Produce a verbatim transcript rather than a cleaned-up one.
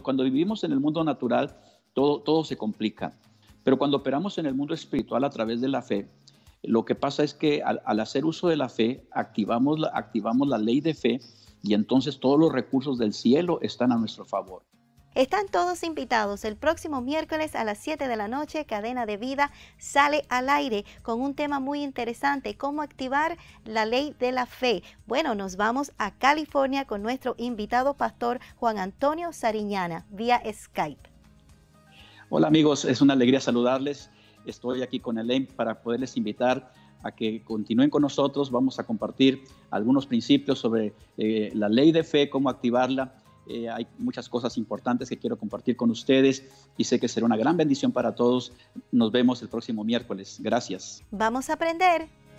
cuando vivimos en el mundo natural, todo, todo se complica. Pero cuando operamos en el mundo espiritual a través de la fe, lo que pasa es que al, al hacer uso de la fe, activamos la, activamos la ley de fe y entonces todos los recursos del cielo están a nuestro favor. Están todos invitados el próximo miércoles a las siete de la noche. Cadena de Vida sale al aire con un tema muy interesante, cómo activar la ley de la fe. Bueno, nos vamos a California con nuestro invitado pastor Juan Antonio Sariñana vía Skype. Hola amigos, es una alegría saludarles. Estoy aquí con Elaine para poderles invitar a que continúen con nosotros. Vamos a compartir algunos principios sobre eh, la ley de fe, cómo activarla. Eh, hay muchas cosas importantes que quiero compartir con ustedes y sé que será una gran bendición para todos. Nos vemos el próximo miércoles. Gracias. Vamos a aprender